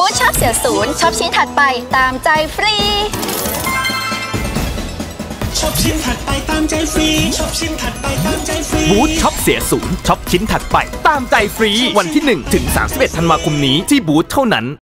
ธชอบเสียศูนย์ช็อปชิ้นถัดไปตามใจฟรีช็อปชิ้นถัดไปตามใจฟรีช็อปชิ้นถัดไปตามใจฟรีบูธช็อปเสียศูนย์ช็อปชิ้นถัดไปตามใจฟรีวันที่1 ถึง 31 ธันวาคมนี้ที่บูธเท่านั้น